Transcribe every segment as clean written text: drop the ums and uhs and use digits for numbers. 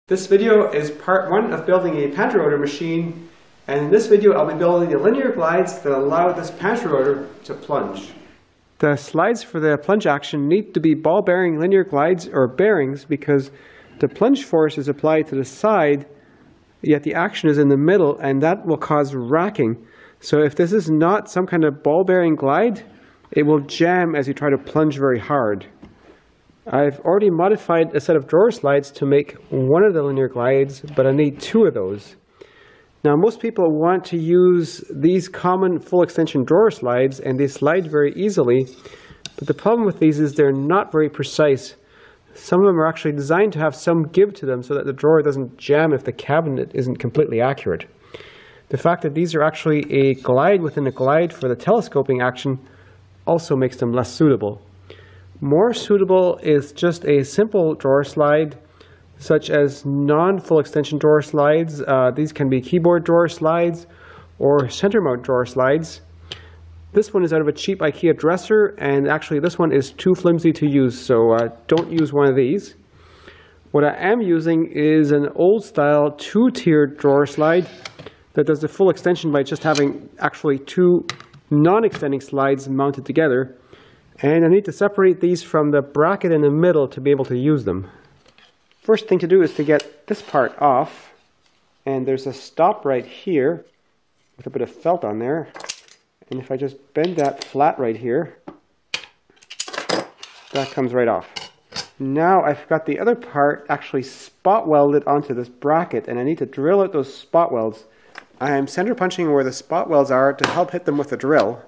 This video is part one of building a Pantorouter machine, and in this video I'll be building the linear glides that allow this Pantorouter to plunge. The slides for the plunge action need to be ball bearing linear glides or bearings because the plunge force is applied to the side, yet the action is in the middle, and that will cause racking. So if this is not some kind of ball bearing glide, it will jam as you try to plunge very hard. I've already modified a set of drawer slides to make one of the linear glides, but I need two of those. Now most people want to use these common full extension drawer slides, and they slide very easily, but the problem with these is they're not very precise. Some of them are actually designed to have some give to them so that the drawer doesn't jam if the cabinet isn't completely accurate. The fact that these are actually a glide within a glide for the telescoping action also makes them less suitable. More suitable is just a simple drawer slide, such as non-full extension drawer slides. These can be keyboard drawer slides or center mount drawer slides. This one is out of a cheap IKEA dresser, and actually this one is too flimsy to use, so don't use one of these. What I am using is an old style two-tiered drawer slide that does the full extension by just having actually two non-extending slides mounted together. And I need to separate these from the bracket in the middle to be able to use them. First thing to do is to get this part off. And there's a stop right here with a bit of felt on there. And if I just bend that flat right here, that comes right off. Now I've got the other part actually spot welded onto this bracket, and I need to drill out those spot welds. I'm center punching where the spot welds are to help hit them with the drill,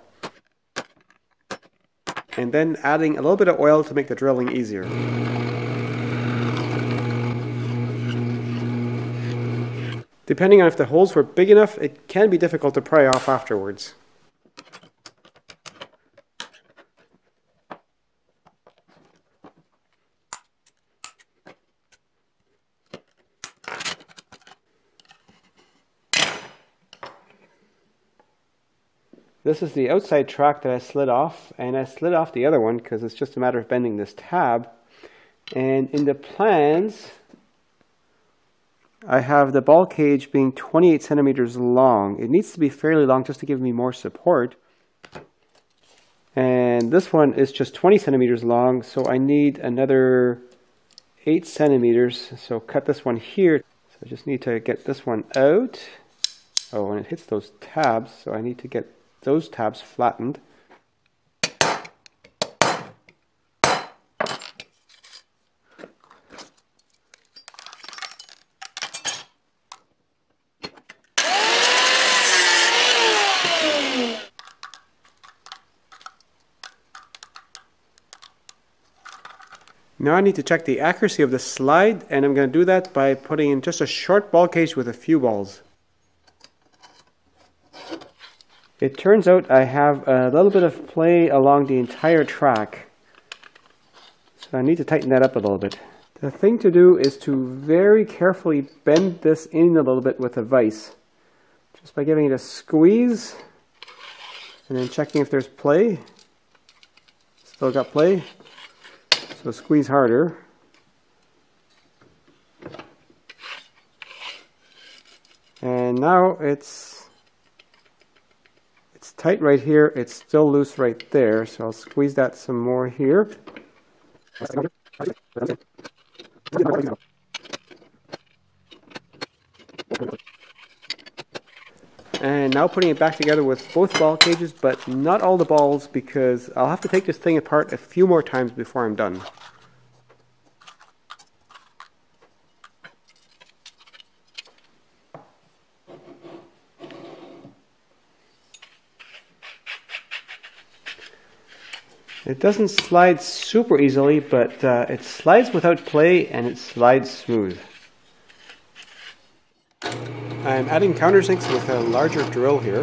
and then adding a little bit of oil to make the drilling easier. Depending on if the holes were big enough, it can be difficult to pry off afterwards. This is the outside track that I slid off, and I slid off the other one because it's just a matter of bending this tab. And in the plans, I have the ball cage being 28 centimeters long. It needs to be fairly long just to give me more support. And this one is just 20 centimeters long, so I need another 8 centimeters. So cut this one here. So I just need to get this one out. Oh, and it hits those tabs, so I need to get those tabs flattened. Now I need to check the accuracy of the slide, and I'm going to do that by putting in just a short ball cage with a few balls. It turns out I have a little bit of play along the entire track, so I need to tighten that up a little bit. The thing to do is to very carefully bend this in a little bit with a vise, just by giving it a squeeze and then checking if there's play. Still got play, so squeeze harder. And now it's tight right here, it's still loose right there, so I'll squeeze that some more here. And now putting it back together with both ball cages, but not all the balls, because I'll have to take this thing apart a few more times before I'm done. It doesn't slide super easily, but it slides without play, and it slides smooth. I'm adding countersinks with a larger drill here.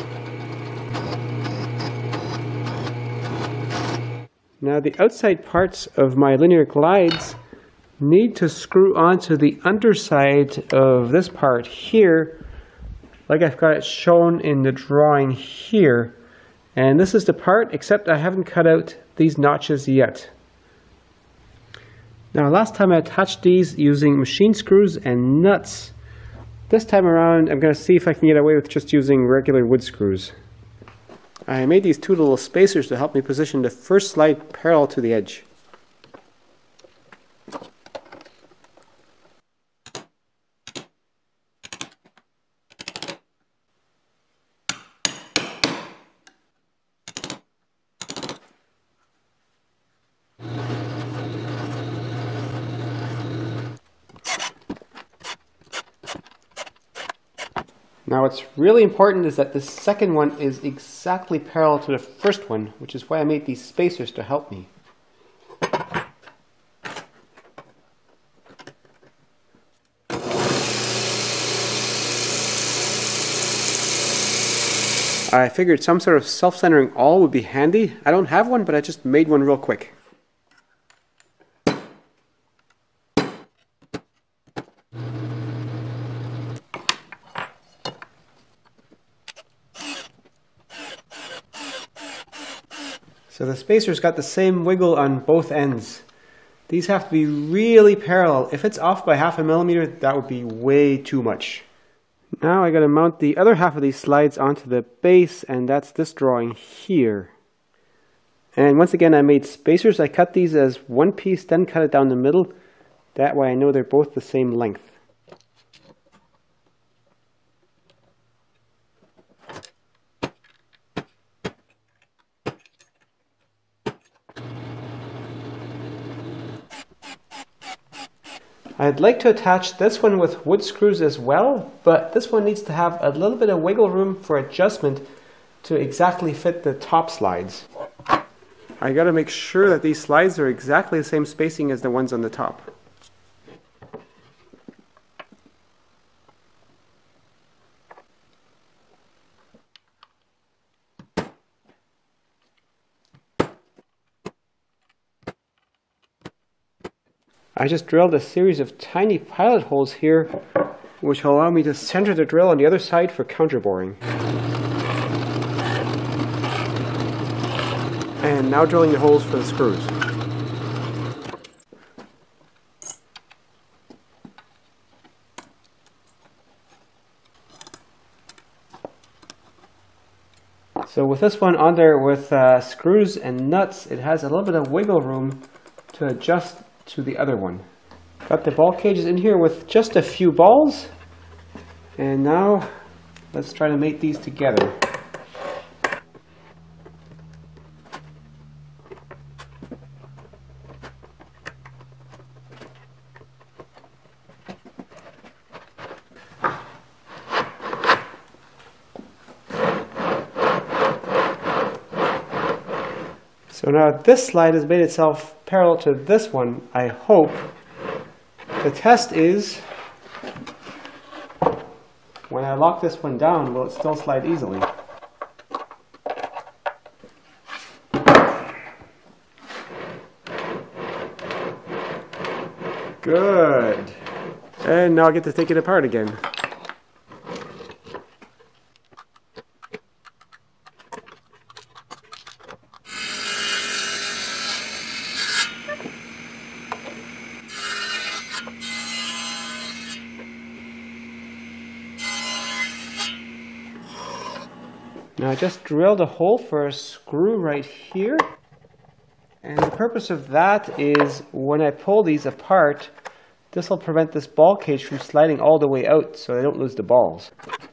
Now the outside parts of my linear glides need to screw onto the underside of this part here, like I've got it shown in the drawing here. And this is the part, except I haven't cut out these notches yet. Now last time I attached these using machine screws and nuts. This time around I'm going to see if I can get away with just using regular wood screws. I made these two little spacers to help me position the first slide parallel to the edge. Now what's really important is that the second one is exactly parallel to the first one, which is why I made these spacers to help me. I figured some sort of self-centering awl would be handy. I don't have one, but I just made one real quick. So the spacer's got the same wiggle on both ends. These have to be really parallel. If it's off by 0.5 millimeter, that would be way too much. Now I gotta mount the other half of these slides onto the base, and that's this drawing here. And once again, I made spacers. I cut these as one piece, then cut it down the middle. That way I know they're both the same length. I'd like to attach this one with wood screws as well, but this one needs to have a little bit of wiggle room for adjustment to exactly fit the top slides. I gotta make sure that these slides are exactly the same spacing as the ones on the top. I just drilled a series of tiny pilot holes here, which will allow me to center the drill on the other side for counterboring. And now drilling the holes for the screws. So with this one on there with screws and nuts, it has a little bit of wiggle room to adjust to the other one. Got the ball cages in here with just a few balls, and now let's try to mate these together. So now this slide has made itself parallel to this one, I hope. The test is, when I lock this one down, will it still slide easily? Good. And now I get to take it apart again. Now I just drilled a hole for a screw right here, and the purpose of that is when I pull these apart, this will prevent this ball cage from sliding all the way out so I don't lose the balls.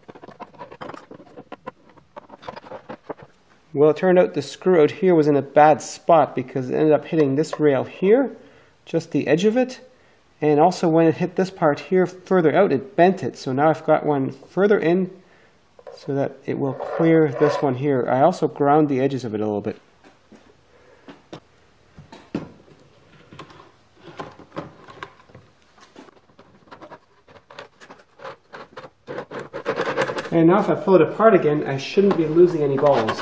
Well, it turned out the screw out here was in a bad spot because it ended up hitting this rail here, just the edge of it, and also when it hit this part here further out, it bent it. So now I've got one further in so that it will clear this one here. I also ground the edges of it a little bit. And now if I pull it apart again, I shouldn't be losing any balls.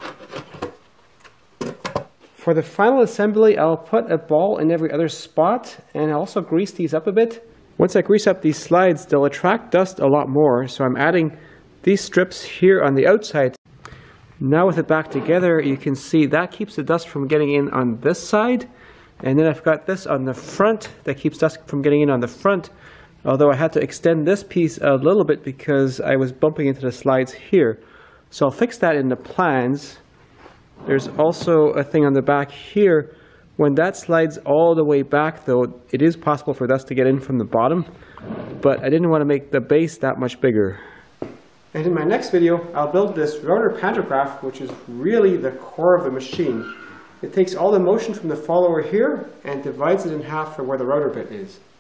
For the final assembly, I'll put a ball in every other spot, and I'll also grease these up a bit. Once I grease up these slides, they'll attract dust a lot more, so I'm adding these strips here on the outside. Now with it back together, you can see that keeps the dust from getting in on this side. And then I've got this on the front that keeps dust from getting in on the front, although I had to extend this piece a little bit because I was bumping into the slides here. So I'll fix that in the plans. There's also a thing on the back here. When that slides all the way back, though, it is possible for dust to get in from the bottom, but I didn't want to make the base that much bigger. And in my next video, I'll build this rotor pantograph, which is really the core of the machine. It takes all the motion from the follower here and divides it in half for where the rotor bit is.